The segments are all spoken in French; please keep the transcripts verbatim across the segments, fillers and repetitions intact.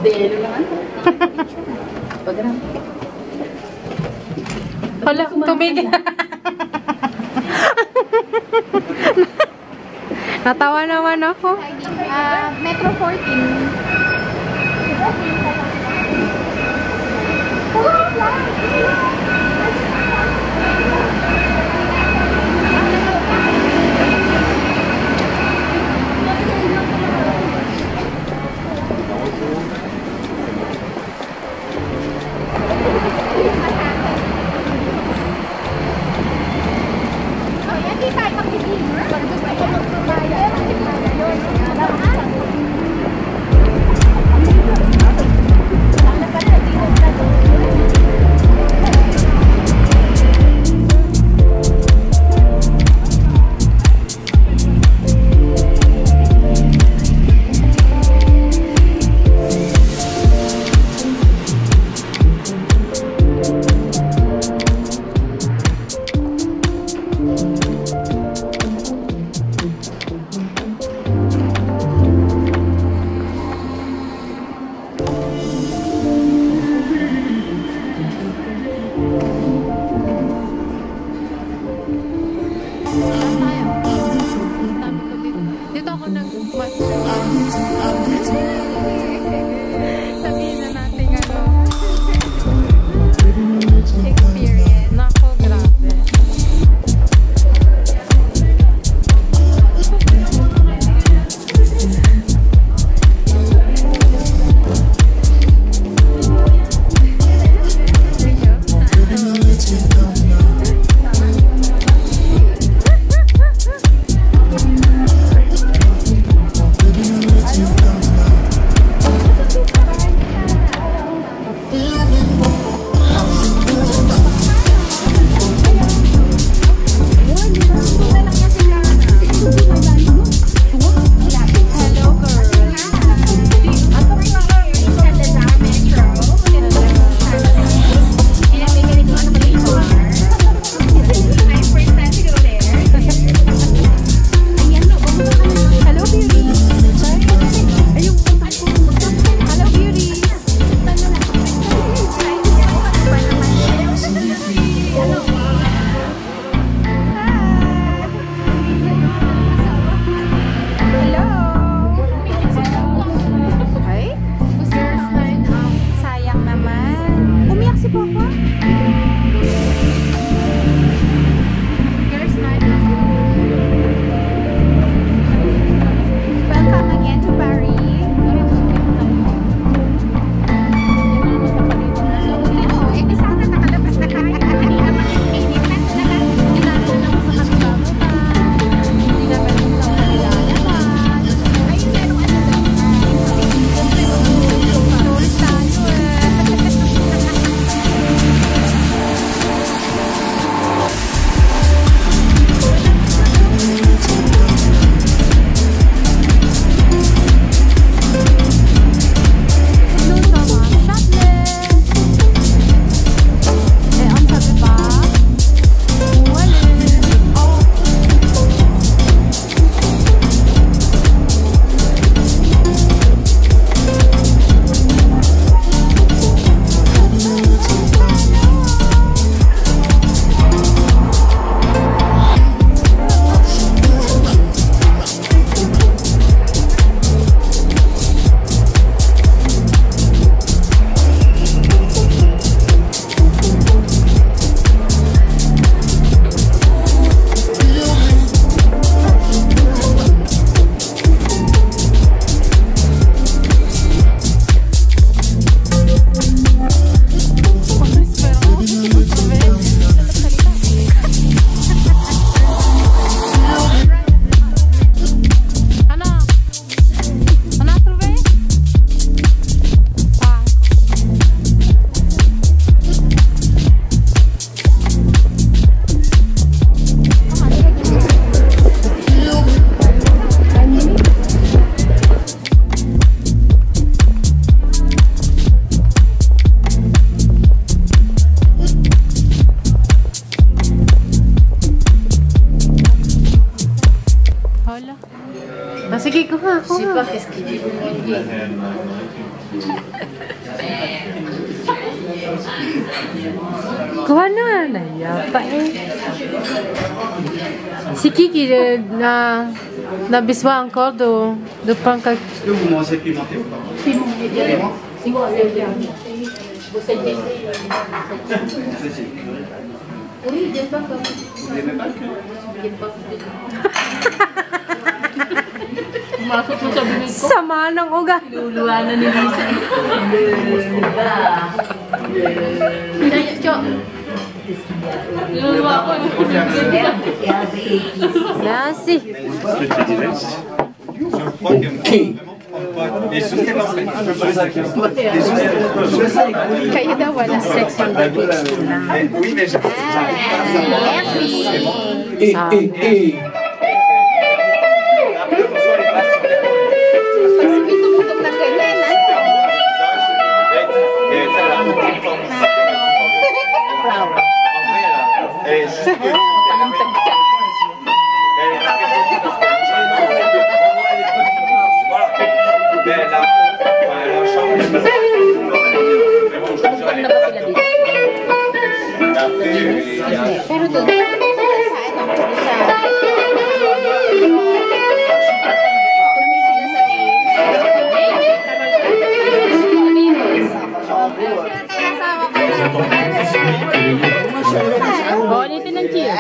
modelo lang ano. Pag-ram. Hala, tumigil. Natawa naman ako. Uh, Metro fourteen. kuha, Je sais kuha. pas qu'est-ce qu'il dit. Kuha na. Nayapa eh. Si Kiki de, na nabiswa encore de de pancake. Est-ce que vous mangez pimenté ou pas? Oui, il n'aime pas comme. Vous n'aimez pas le cul? Il n'aime pas. Masuk mo sa bibig ko. Sama ng ugat. Luluwanan ni Lisa. Kaya, Chok. Luluwa ko. Nasi. Les sauces c'est parfait. Je peux pas les saquer. Les sauces Kayo daw wala. six hundred each lang. oui, mais j'arrive pas à savoir. Merci. Et, et, et. Après, on reçoit les bases. Pag sige tumutok ng ganyan, ano? Et ça, la forme. En vrai, là, elle est juste petite. Elle est marquée petite parce que elle est petite. Voilà. Mais elle a, enfin, elle a un champ, elle est pas. Mais bon, je te jure, elle est pas. Et après, il y a. Pero doon sa ano, sa... Oh, ulitin ng cheers.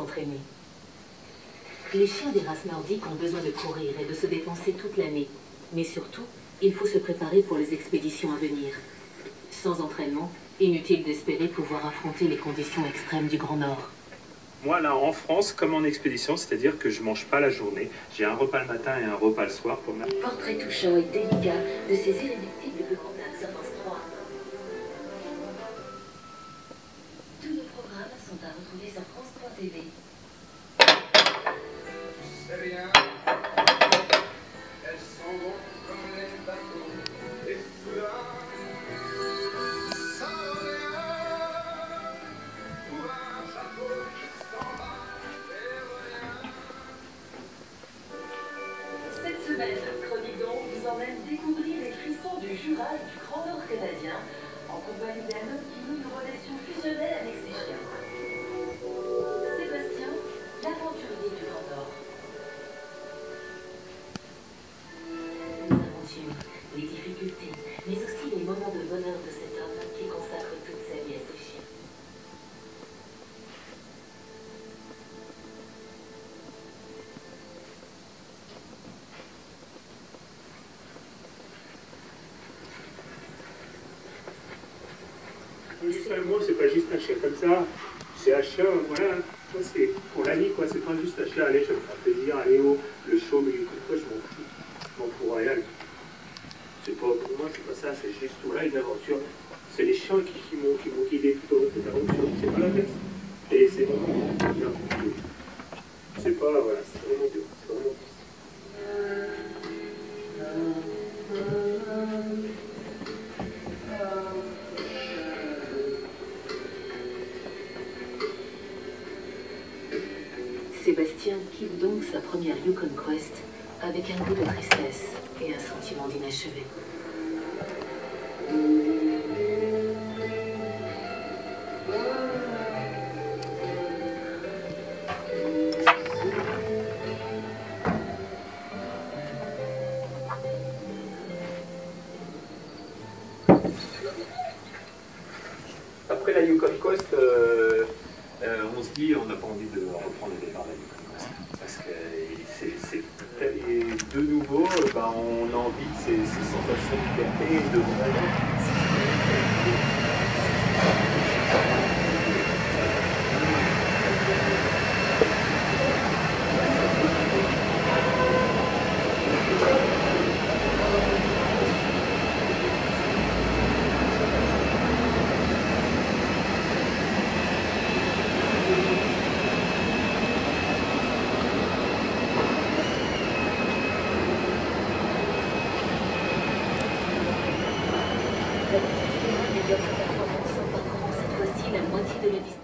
s'entraîner. Les chiens des races nordiques ont besoin de courir et de se dépenser toute l'année. Mais surtout, il faut se préparer pour les expéditions à venir. Sans entraînement, inutile d'espérer pouvoir affronter les conditions extrêmes du Grand Nord. Moi, là, en France, comme en expédition, c'est-à-dire que je mange pas la journée. J'ai un repas le matin et un repas le soir pour ma... Portrait touchant et délicat de ces irréductibles contacts à France trois. Tous nos programmes sont à retrouver sur France trois T V. C'est bien. Elles s'en vont comme les bateaux. Et soudain, ça revient. Pour un chapeau qui s'en va et revient. Cette semaine, Chronique d'Ombre vous emmène découvrir les frissons du Jura et du Grand Nord canadien en compagnie d'un homme qui noue une relation fusionnelle avec ses chiens. Sébastien, l'aventurier du Grand Nord. Les aventures, les difficultés, mais aussi les moments de bonheur de cet homme qui consacre toute sa vie à ses chiens. Moi, c'est pas juste un chien comme ça. C'est un chien, voilà. Moi, c'est pour la vie, quoi. C'est pas juste un chien, allez, je vais me faire plaisir, allez, oh, le chaud, mais écoute, quoi, je m'en fous. Je m'en fous rien. C'est pas, pour moi, c'est pas ça, c'est juste voilà, une aventure. C'est les chiens qui, qui m'ont qui m'ont guidé tout au long de cette aventure. C'est pas l'inverse. Et c'est vraiment bien. C'est pas, voilà, c'est vraiment dur. C'est vraiment dur. Sébastien quitte donc sa première Yukon Quest avec un goût de tristesse et un sentiment d'inachevé. Après la Yukon Quest, euh, euh, on se dit on n'a pas envie de reprendre le départ de la Yukon Quest. Parce que c'est et de nouveau, ben, on a envie de ces, ces sensations de liberté et de cette fois-ci la moitié de la distance.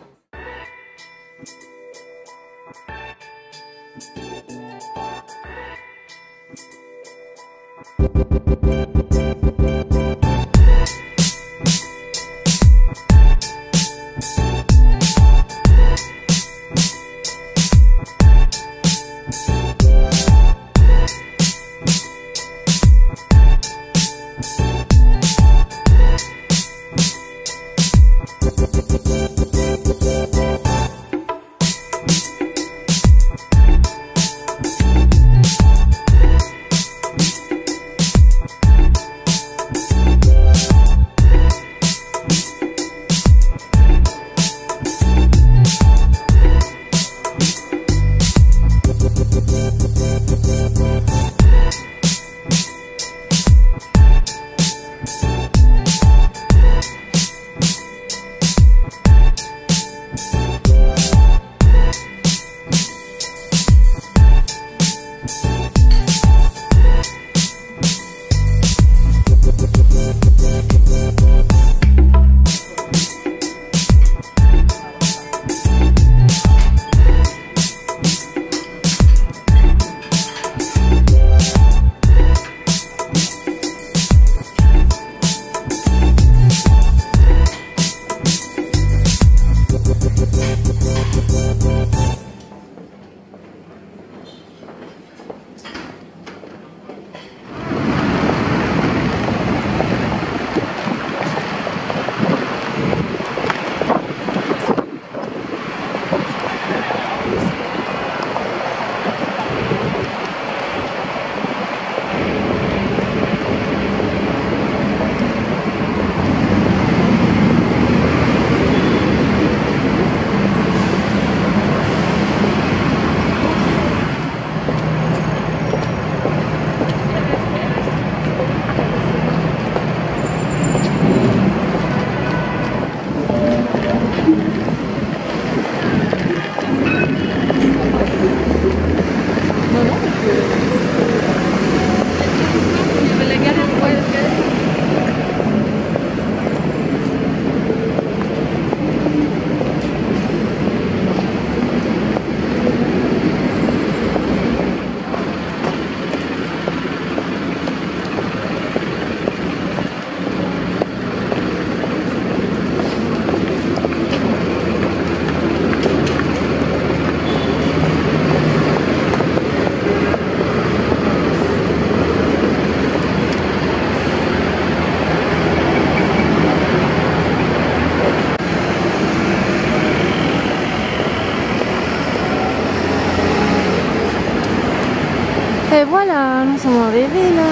sont rêvés là.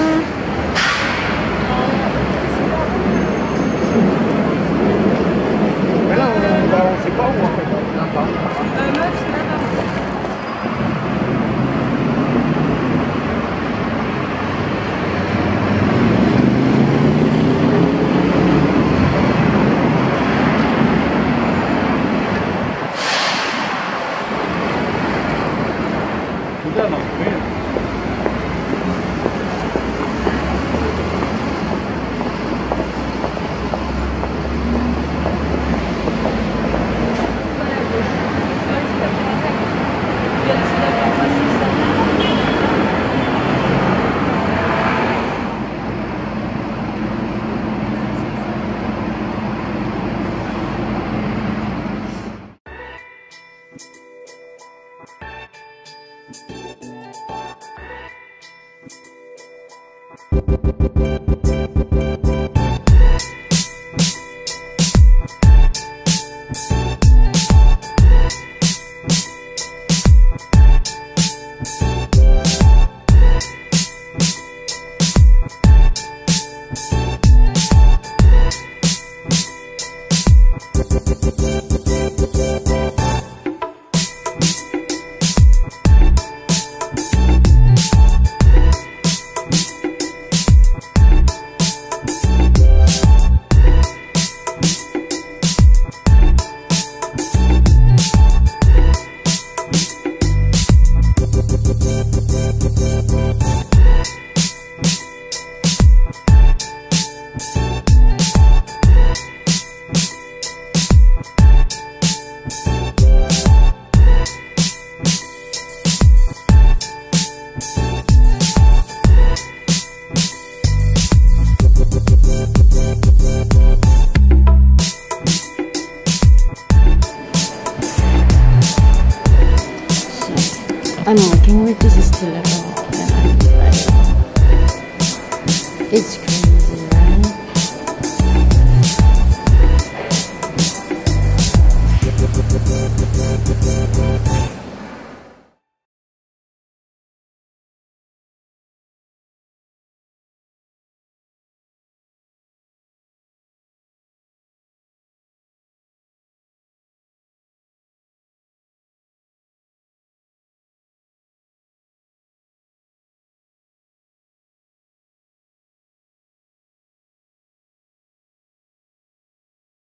Mais là, on ne sait pas où en fait. I'm working with this still about. It's great.